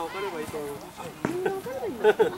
分かればいいと思います。みんな分かればいいんだ。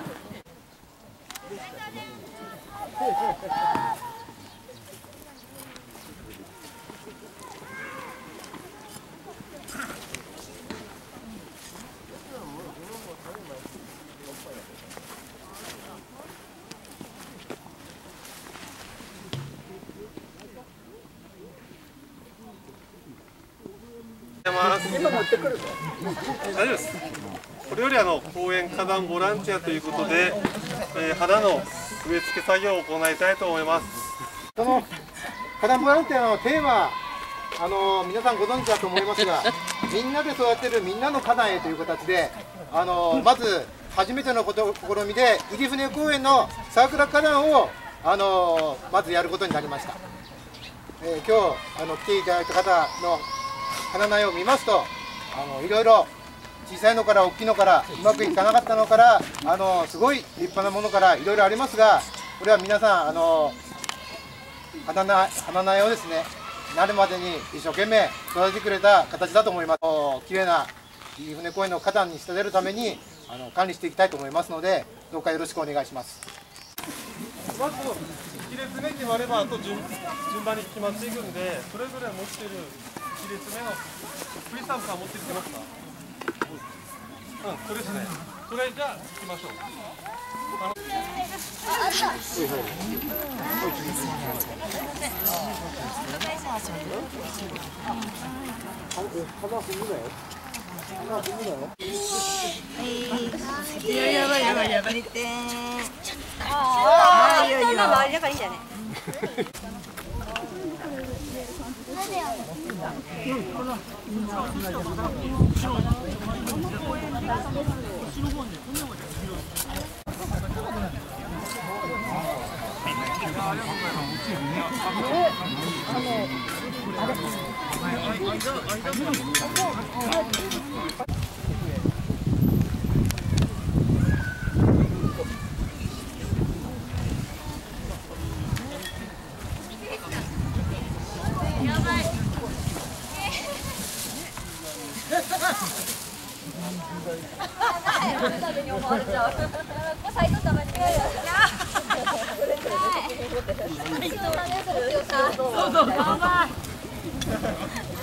今持ってくるぞ。大丈夫です。これより公園花壇ボランティアということで、花の植え付け作業を行いたいと思います。その花壇ボランティアのテーマ、皆さんご存知だと思いますが、みんなで育てるみんなの花壇へという形で、まず初めての試みで入船公園の桜花壇をまずやることになりました。今日来ていただいた方の花苗を見ますと、いろいろ小さいのから大きいのからうまくいかなかったのからすごい立派なものからいろいろありますが、これは皆さん花苗をですねなるまでに一生懸命育ててくれた形だと思います。きれいな入船公園の花壇に仕立てるために管理していきたいと思いますので、どうかよろしくお願いします。まず1列目決まればあと順番に決まっていくんで、それぞれ持っている1列目のクリスタムさん持ってきてますか？これですね。これじゃあ行きましょう。そうそう。